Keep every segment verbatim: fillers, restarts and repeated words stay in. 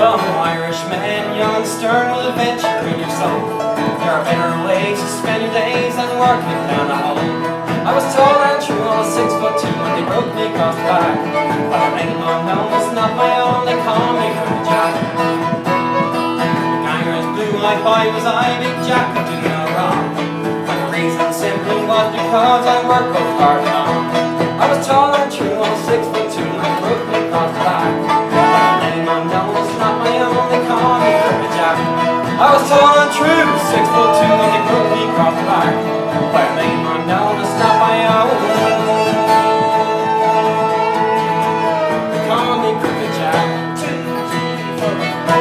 Come, Irishman, young and stern with adventure in your soul. There are better ways to spend your days than working down a hole. I was tall and true, I was six foot two when they broke me across the back. But I made long known was not my own, they call me Crooked Jack. Niners blue-eyed boy was I, Big Jack could do no wrong. And the reason simply was because I worked both hard and long. I was tall and true, I was six foot two when they broke me across the back. But I made long known was not my own, they call me Crooked Jack. I was tall and true, six foot two when they broke me across the back. But I made long known was not my own. They call me Crooked Jack. Two, three, four.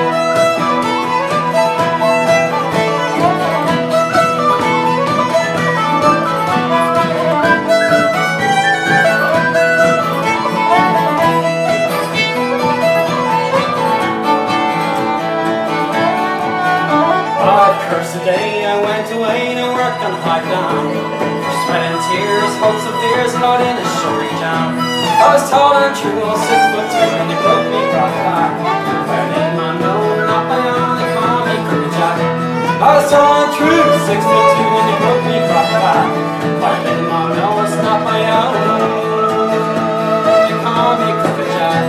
Today I went away to work on high down. For sweat and tears, hopes and fears, caught in a sugary jam. I was tall and true, I was six foot two, and they broke me across the back. Where in my nose, not my own, they call me Crooked Jack. I was tall and true, six foot two, and they broke me across the back. Where in my nose, not my own, they call me Crooked Jack.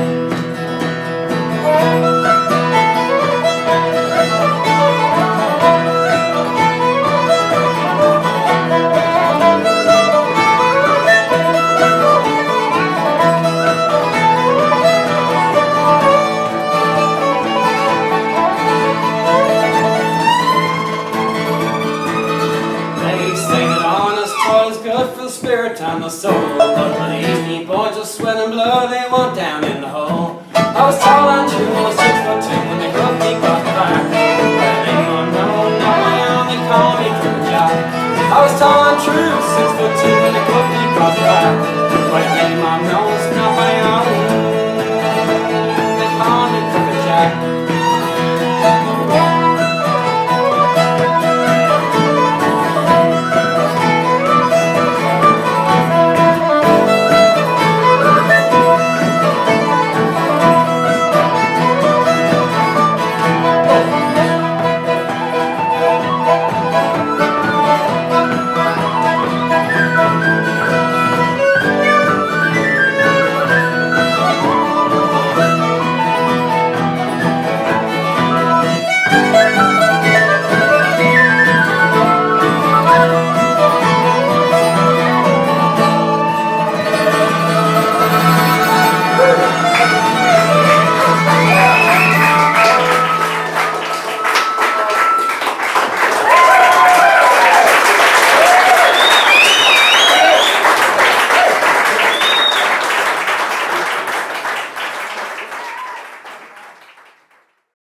And the soul, but believe me, boys, just sweat and blood, they want down in the hole. I was tall and true,